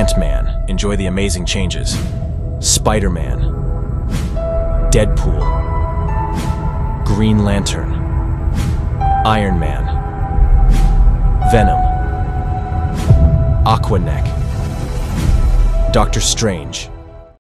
Ant-Man, enjoy the amazing changes. Spider-Man. Deadpool. Green Lantern. Iron Man. Venom. Aquaneck. Doctor Strange.